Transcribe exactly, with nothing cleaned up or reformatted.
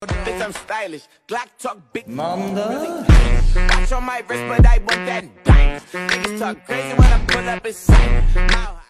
Bitch, I'm stylish. Glock talk big. Manda. Watch on my wrist, but I want that bang. Niggas talk crazy when I pull up in sight.